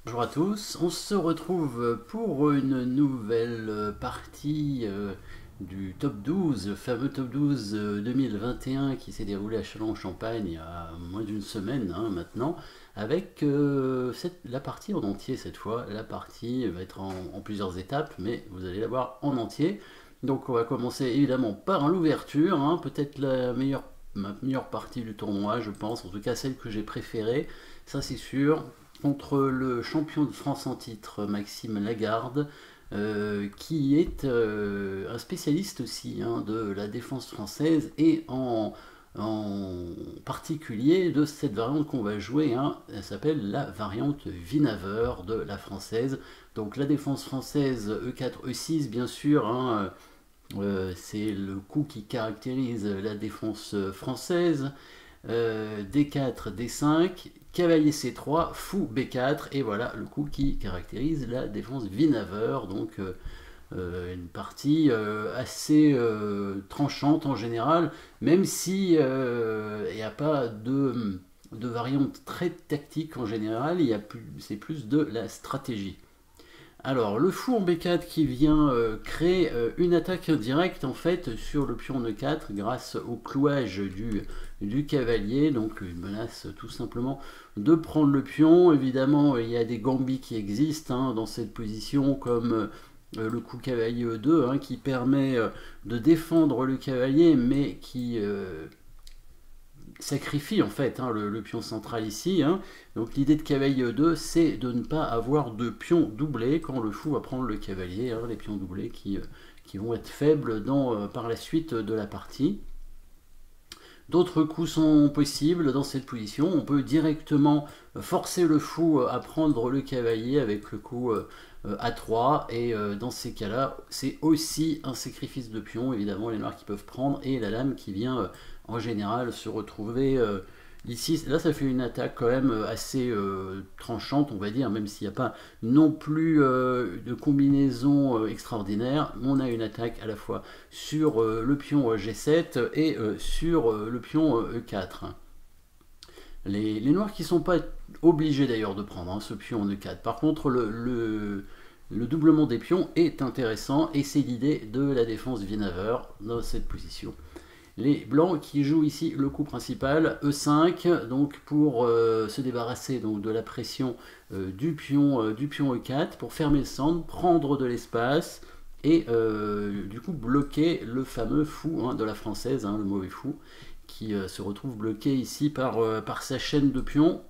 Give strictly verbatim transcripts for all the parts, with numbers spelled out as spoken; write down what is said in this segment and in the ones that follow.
Bonjour à tous, on se retrouve pour une nouvelle partie euh, du top douze, le fameux top douze euh, deux mille vingt et un qui s'est déroulé à Châlons-en-Champagne il y a moins d'une semaine hein, maintenant, avec euh, cette, la partie en entier cette fois. La partie va être en, en plusieurs étapes, mais vous allez la voir en entier. Donc on va commencer évidemment par l'ouverture, hein, peut-être la meilleure, ma meilleure partie du tournoi je pense, en tout cas celle que j'ai préférée, ça c'est sûr, contre le champion de France en titre Maxime Lagarde, euh, qui est euh, un spécialiste aussi hein, de la défense française et en, en particulier de cette variante qu'on va jouer, hein, elle s'appelle la variante Winawer de la française. Donc la défense française E quatre E six bien sûr, hein, euh, c'est le coup qui caractérise la défense française. Euh, D quatre, D cinq, cavalier C trois, fou B quatre, et voilà le coup qui caractérise la défense Winawer. Donc euh, euh, une partie euh, assez euh, tranchante en général, même si il euh, n'y a pas de, de variante très tactique en général, c'est plus de la stratégie. Alors, le fou en B quatre qui vient euh, créer euh, une attaque directe en fait sur le pion E quatre grâce au clouage du, du cavalier, donc une menace tout simplement de prendre le pion. Évidemment, il y a des gambits qui existent hein, dans cette position, comme euh, le coup cavalier E deux hein, qui permet euh, de défendre le cavalier, mais qui euh, sacrifie en fait hein, le, le pion central ici. Hein. Donc l'idée de cavalier E deux, c'est de ne pas avoir de pion doublé quand le fou va prendre le cavalier, hein, les pions doublés qui, euh, qui vont être faibles dans, euh, par la suite de la partie. D'autres coups sont possibles dans cette position. On peut directement forcer le fou à prendre le cavalier avec le coup A trois. Et dans ces cas-là, c'est aussi un sacrifice de pion. Évidemment, les noirs qui peuvent prendre et la dame qui vient en général se retrouver ici. Là, ça fait une attaque quand même assez euh, tranchante, on va dire, même s'il n'y a pas non plus euh, de combinaison euh, extraordinaire. On a une attaque à la fois sur euh, le pion G sept et euh, sur euh, le pion E quatre. Les, les noirs qui ne sont pas obligés d'ailleurs de prendre hein, ce pion en E quatre. Par contre, le, le, le doublement des pions est intéressant et c'est l'idée de la défense Winawer dans cette position. Les blancs qui jouent ici le coup principal, E cinq, donc pour euh, se débarrasser donc, de la pression euh, du, pion, euh, du pion E quatre, pour fermer le centre, prendre de l'espace, et euh, du coup bloquer le fameux fou hein, de la française, hein, le mauvais fou, qui euh, se retrouve bloqué ici par, euh, par sa chaîne de pions.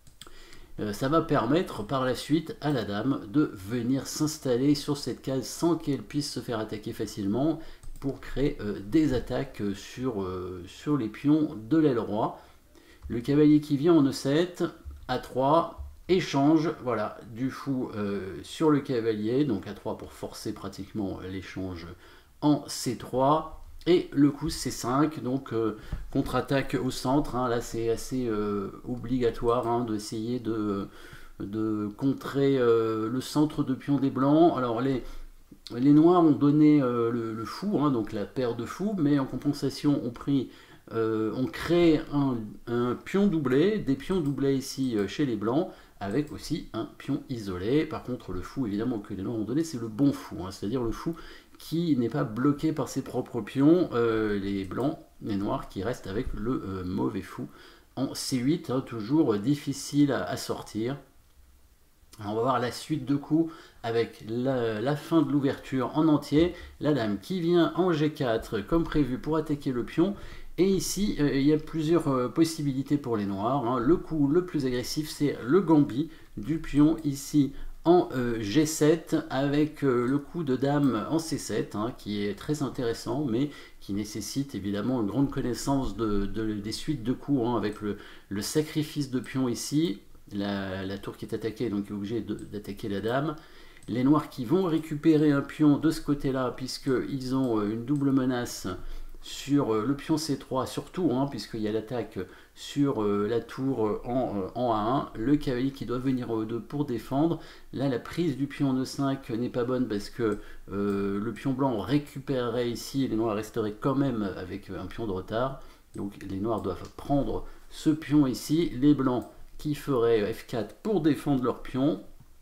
Euh, ça va permettre par la suite à la dame de venir s'installer sur cette case sans qu'elle puisse se faire attaquer facilement, pour créer euh, des attaques sur, euh, sur les pions de l'aile roi. Le cavalier qui vient en E sept, A trois, échange voilà, du fou euh, sur le cavalier, donc A trois pour forcer pratiquement l'échange en C trois, et le coup C cinq, donc euh, contre-attaque au centre, hein, là c'est assez euh, obligatoire hein, d'essayer de, de contrer euh, le centre de pion des blancs. Alors les Les noirs ont donné euh, le, le fou, hein, donc la paire de fous, mais en compensation ont pris, euh, ont créé un, un, pion doublé, des pions doublés ici euh, chez les blancs, avec aussi un pion isolé. Par contre, le fou, évidemment, que les noirs ont donné, c'est le bon fou, hein, c'est-à-dire le fou qui n'est pas bloqué par ses propres pions, euh, les blancs, les noirs qui restent avec le euh, mauvais fou en C huit, hein, toujours difficile à, à sortir. On va voir la suite de coups avec la, la fin de l'ouverture en entier. La dame qui vient en G quatre comme prévu pour attaquer le pion. Et ici, euh, il y a plusieurs euh, possibilités pour les noirs. Hein. Le coup le plus agressif, c'est le gambit du pion ici en euh, G sept avec euh, le coup de dame en C sept, hein, qui est très intéressant, mais qui nécessite évidemment une grande connaissance de, de, des suites de coups, hein, avec le, le sacrifice de pion ici. La, la tour qui est attaquée, donc il est obligé d'attaquer la dame. Les noirs qui vont récupérer un pion de ce côté-là, puisqu'ils ont une double menace sur le pion C trois, surtout, hein, puisqu'il y a l'attaque sur la tour en, en A un. Le cavalier qui doit venir en E deux pour défendre. Là, la prise du pion en E cinq n'est pas bonne parce que euh, le pion blanc récupérerait ici et les noirs resteraient quand même avec un pion de retard. Donc les noirs doivent prendre ce pion ici. Les blancs qui ferait F quatre pour défendre leur pion.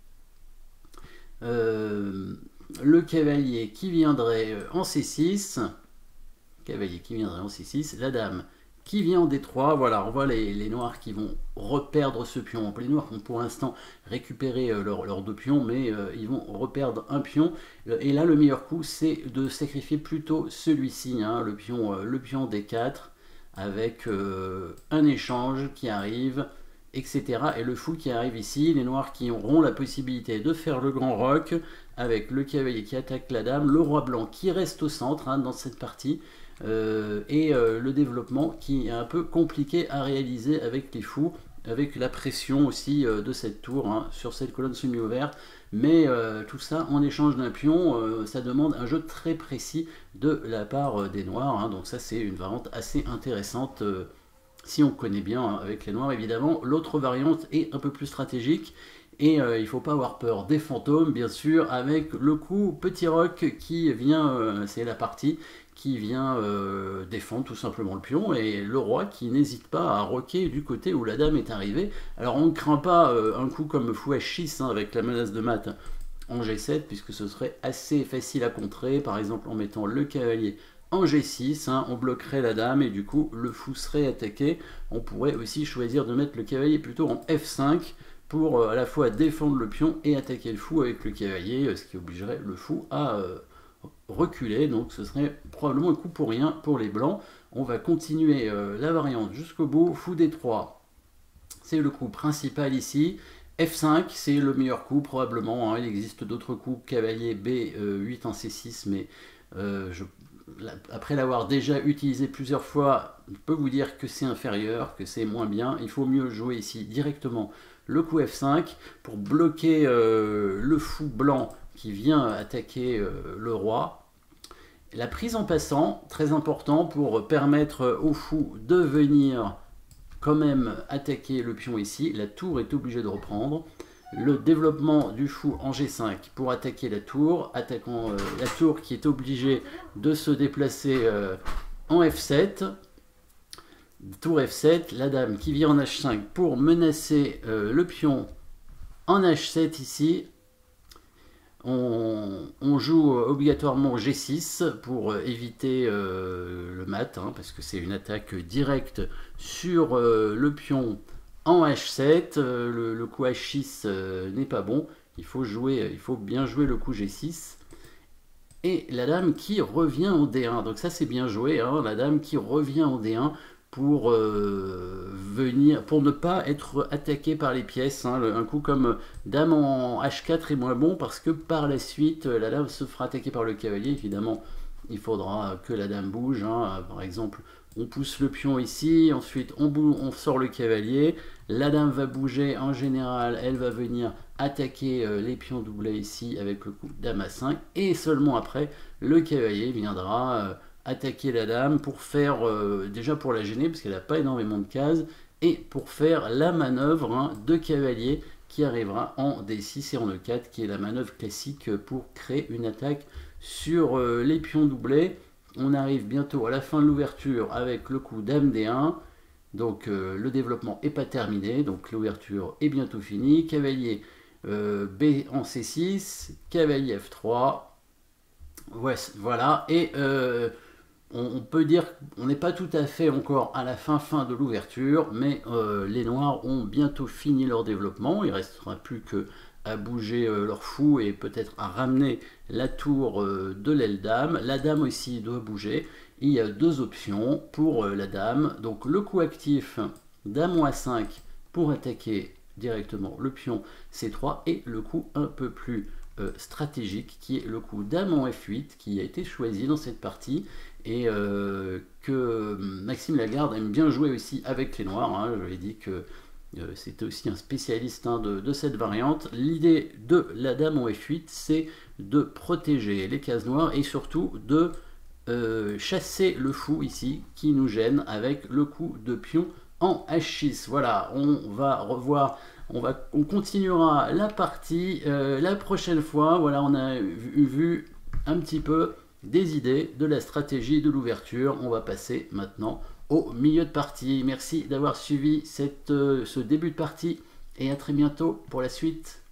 euh, le cavalier qui viendrait en C six, cavalier qui viendrait en C six, la dame qui vient en D trois, voilà, on voit les, les noirs qui vont reperdre ce pion. Les noirs vont pour l'instant récupérer euh, leurs leur deux pions, mais euh, ils vont reperdre un pion. Et là, le meilleur coup, c'est de sacrifier plutôt celui-ci, hein, le, pion, euh, le pion D quatre, avec euh, un échange qui arrive, et cetera. Et le fou qui arrive ici, les noirs qui auront la possibilité de faire le grand roc, avec le cavalier qui attaque la dame, le roi blanc qui reste au centre hein, dans cette partie, Euh, et euh, le développement qui est un peu compliqué à réaliser avec les fous, avec la pression aussi euh, de cette tour hein, sur cette colonne semi-ouverte, mais euh, tout ça en échange d'un pion, euh, ça demande un jeu très précis de la part euh, des noirs, hein, donc ça c'est une variante assez intéressante euh, si on connaît bien hein, avec les noirs évidemment. L'autre variante est un peu plus stratégique, et euh, il ne faut pas avoir peur des fantômes, bien sûr, avec le coup petit roc qui vient, euh, c'est la partie qui vient euh, défendre tout simplement le pion, et le roi qui n'hésite pas à roquer du côté où la dame est arrivée. Alors on ne craint pas euh, un coup comme fou H six hein, avec la menace de mat en G sept, puisque ce serait assez facile à contrer, par exemple en mettant le cavalier en G six, hein, on bloquerait la dame et du coup le fou serait attaqué. On pourrait aussi choisir de mettre le cavalier plutôt en F cinq, pour euh, à la fois défendre le pion et attaquer le fou avec le cavalier, euh, ce qui obligerait le fou à euh, reculer, donc ce serait probablement un coup pour rien pour les blancs. On va continuer euh, la variante jusqu'au bout. Fou D trois, c'est le coup principal ici. F cinq, c'est le meilleur coup probablement, hein. Il existe d'autres coups, cavalier B huit en C six, mais euh, je, après l'avoir déjà utilisé plusieurs fois, je peux vous dire que c'est inférieur, que c'est moins bien. Il faut mieux jouer ici directement le coup F cinq pour bloquer euh, le fou blanc qui vient attaquer euh, le roi. La prise en passant, très important pour permettre au fou de venir quand même attaquer le pion ici. La tour est obligée de reprendre. Le développement du fou en G cinq pour attaquer la tour, attaquant euh, la tour qui est obligée de se déplacer euh, en F sept. Tour F sept, la dame qui vient en H cinq pour menacer euh, le pion en H sept ici. On, on joue obligatoirement G six pour éviter euh, le mat, hein, parce que c'est une attaque directe sur euh, le pion en H sept. Euh, le, le coup H six euh, n'est pas bon. Il faut, jouer, il faut bien jouer le coup G six. Et la dame qui revient en D un. Donc ça c'est bien joué, hein, la dame qui revient en D un pour euh, venir, pour ne pas être attaqué par les pièces. Hein. Un coup comme dame en H quatre est moins bon parce que par la suite la dame se fera attaquer par le cavalier. Évidemment, il faudra que la dame bouge. Hein. Par exemple, on pousse le pion ici, ensuite on, on sort le cavalier. La dame va bouger, en général, elle va venir attaquer euh, les pions doublés ici avec le coup dame A cinq. Et seulement après, le cavalier viendra euh, attaquer la dame pour faire, euh, déjà pour la gêner, parce qu'elle n'a pas énormément de cases, et pour faire la manœuvre hein, de cavalier qui arrivera en D six et en E quatre, qui est la manœuvre classique pour créer une attaque sur euh, les pions doublés. On arrive bientôt à la fin de l'ouverture avec le coup dame D un. Donc euh, le développement n'est pas terminé, donc l'ouverture est bientôt finie. Cavalier euh, B en C six, cavalier F trois. Ouais, voilà, et euh, on, on peut dire qu'on n'est pas tout à fait encore à la fin fin de l'ouverture, mais euh, les noirs ont bientôt fini leur développement. Il ne restera plus que à bouger euh, leur fou et peut-être à ramener la tour euh, de l'aile dame. La dame aussi doit bouger. Il y a deux options pour euh, la dame. Donc le coup actif, dame A cinq pour attaquer directement le pion C trois, et le coup un peu plus euh, stratégique qui est le coup dame en F huit qui a été choisi dans cette partie et euh, que Maxime Lagarde aime bien jouer aussi avec les noirs. Hein. Je lui ai dit que Euh, c'était aussi un spécialiste hein, de, de cette variante. L'idée de la dame en F huit, c'est de protéger les cases noires et surtout de euh, chasser le fou ici qui nous gêne avec le coup de pion en H six. Voilà, on va revoir, on, va, on continuera la partie euh, la prochaine fois. Voilà, on a vu, vu un petit peu des idées de la stratégie de l'ouverture. On va passer maintenant au milieu de partie. Merci d'avoir suivi cette, euh, ce début de partie et à très bientôt pour la suite.